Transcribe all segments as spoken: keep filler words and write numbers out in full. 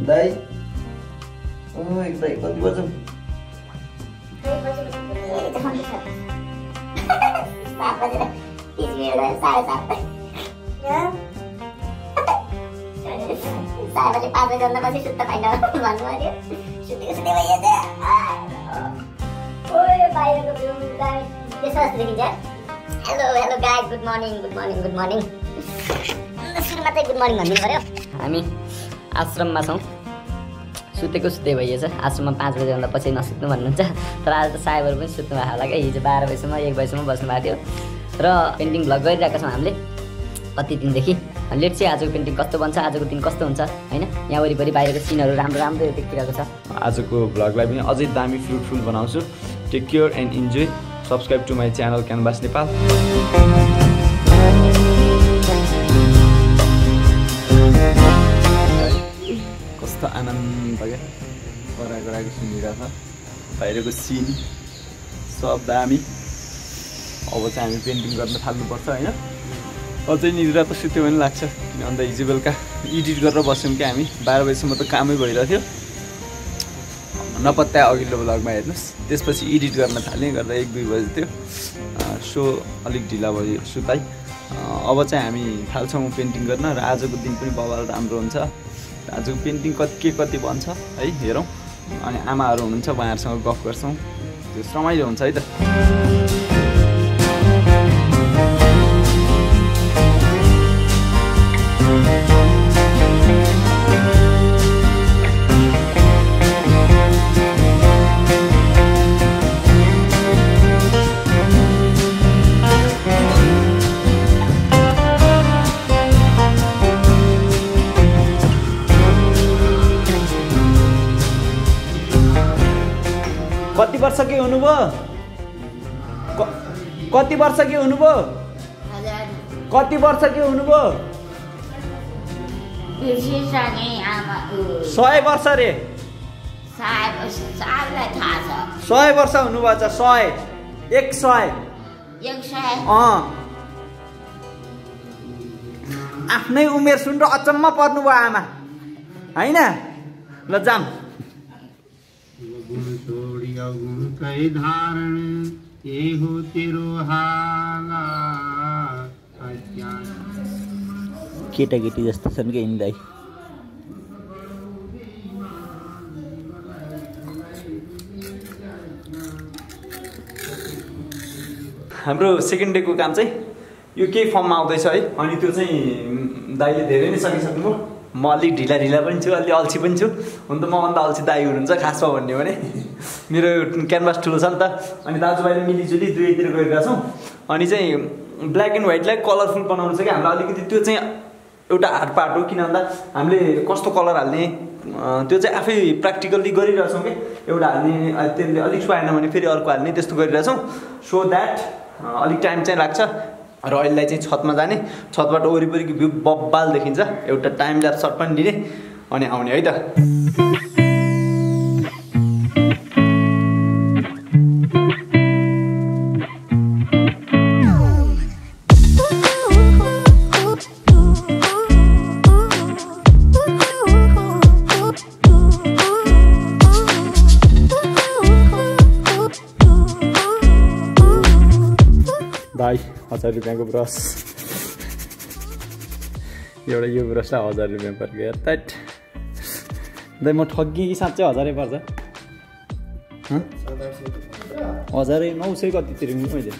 दाइ ओ एक दाइ कति बज्यो साढे पाँच बजे भन्दा पछि सुत्न पाइन भन्नु पर्यो सुतेको सुते भइहाल्छ ओए बाहिरको भ्यू त्यसो जस्तो देखिन्छ hello hello guys good morning good morning good morning सुरुमा चाहिँ गुड मर्निङ भनिदिनु पर्यो हामी आश्रममा छौँ सुतेको सुते भइएछ आश्रममा पाँच बजीभन्दा पछि नसुत्नु भन्नुहुन्छ तर आज त साहेबहरू पनि सुत्नु भएको होला क्या हिजो बाह्र बजीसम्म एक बजीसम्म बस्नु भएको थियो र पेन्टिङ भ्लग गरिरहेका छौँ हामीले कति दिनदेखि लेट चाहिँ आजको पेन्टिङ कस्तो बन्छ आजको दिन कस्तो हुन्छ होइन यहाँ वरिपरि बाहिरको सिनहरू राम्रो राम्रो देखिरहेको छ आजको भ्लगलाई पनि अझै दामी फ्रुटफुल बनाउँछु take care and enjoy subscribe to my channel Canvas Nepal कस्तो आनन्द क्या करा कराएको सुनिरहेको छ बाहिरको सिन सब दामी अब चाहिँ हामी पेन्टिङ गर्न थाल्नुपर्छ होइन अझै निद्रा त सुत्यो भने लाग्छ किन अन्त हिजो बेलुका एडिट गरेर बस्यौँ क्या हामी बाह्र बजीसम्म त कामै भइरहेको थियो नपत्ता अघिल्लो भ्लगमा हेर्नुहोस् त्यसपछि एडिट गर्न थालेँ गर्दा एक दुई बजी थियो सो अलिक ढिला भयो सुताइ अब चाहिँ हामी थाल्छौँ पेन्टिङ गर्न र आजको दिन पनि बवाल राम्रो हुन्छ आजको पेन्टिङ कति के कति बन्छ है हेरौँ अनि आमाहरू हुनुहुन्छ उहाँहरूसँग गफ गर्छौँ त्यो रमाइलो हुन्छ है त कति वर्ष के हुनुभयो कति वर्ष के हुनुभयो कति वर्ष के हुनुभयो सय वर्ष रे सय वर्ष हुनुभएको छ सय एक सय अँ आफ्नै उमेर सुनेर अचम्म पर्नुभयो आमा होइन ल जाम धारण ये हो तेरो हाला केटाकेटी जस्तो छन् कि यिनलाई हाम्रो सेकेन्ड डेको काम चाहिँ यो केही फर्ममा आउँदैछ है अनि त्यो चाहिँ दाइले धेरै नै सकिसक्नु म अलिक ढिला ढिला पनि छु अलि अल्छी पनि छु हुन त मभन्दा अल्छी दाइ हुनुहुन्छ खासमा भन्ने भने मेरो क्यानभास ठुलो छ नि त अनि दाजुभाइले मिलिजुली दुवैतिर गरिरहेको छौँ अनि चाहिँ ब्ल्याक एन्ड व्हाइटलाई कलरफुल बनाउनु छ कि हाम्रो अलिकति त्यो चाहिँ एउटा हार्ड पार्ट हो किन भन्दा हामीले कस्तो कलर हाल्ने त्यो चाहिँ आफै प्र्याक्टिकल्ली गरिरहेछौँ कि एउटा हाल्ने त्यसले अलिक सुहाएन भने फेरि अर्को हाल्ने त्यस्तो गरिरहेछौँ सो द्याट अलिक टाइम चाहिँ लाग्छ र अहिलेलाई चाहिँ छतमा जाने छतबाट वरिपरिको भ्यू बब्बाल देखिन्छ एउटा टाइम ल्याप्स सर्ट पनि लिने अनि आउने है त दाइ हजार रुपियाँको ब्रस एउटा यो ब्रसलाई हजार रुपियाँ पर्यो यार ताट दाइ म ठग्गी कि साँच्चै हजारै पर्छ हजारै नौ सय कति तिर्नु मैले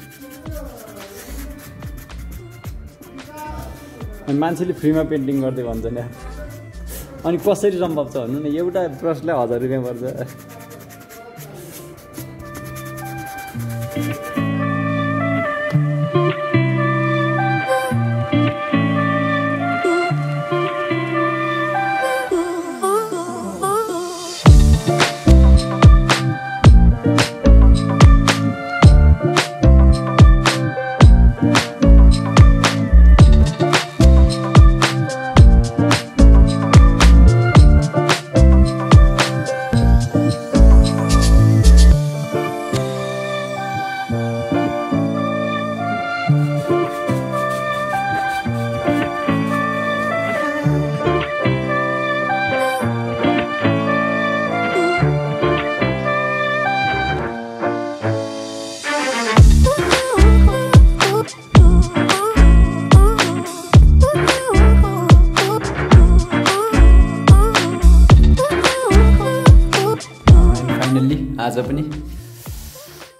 अनि मान्छेले फ्रीमा पेन्टिङ गर्दै भन्छ नि अनि कसरी सम्भव छ भन्नु न एउटा ब्रसलाई हजार रुपियाँ पर्छ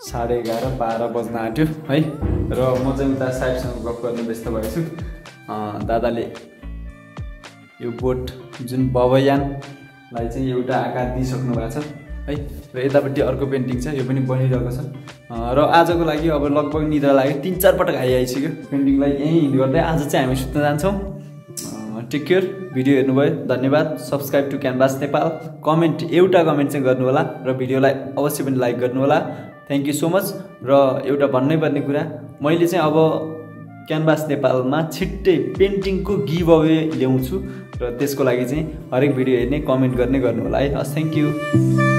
साढे एघार बाह्र बज्न आँट्यो है र म चाहिँ उता साहेबसँग गफ गर्न व्यस्त भएको छु। दादाले यो बोट जुन बबयानलाई चाहिँ एउटा आकार दिइसक्नु भएको छ है र यतापट्टि अर्को पेन्टिङ छ, यो पनि बनिरहेको छ र आजको लागि अब लगभग निद्रा लाग्यो, तिन चार पटक आइ आइसक्यो। पेन्टिङलाई यहीँ गर्दै आज चाहिँ हामी सुत्न जान्छौँ। Take care. भिडियो हेर्नुभयो धन्यवाद। Subscribe to Canvas Nepal. Comment एउटा कमेन्ट चाहिँ गर्नुहोला र भिडियोलाई अवश्य पनि लाइक गर्नुहोला। Thank you so much. र एउटा भन्नै पर्ने कुरा, मैले चाहिँ अब क्यानभास नेपालमा छिट्टै पेन्टिङको गिभ अवे ल्याउँछु र त्यसको लागि चाहिँ हरेक भिडियो हेर्ने कमेन्ट गर्ने गर्नुहोला है। हस्, थ्याङ्क यू।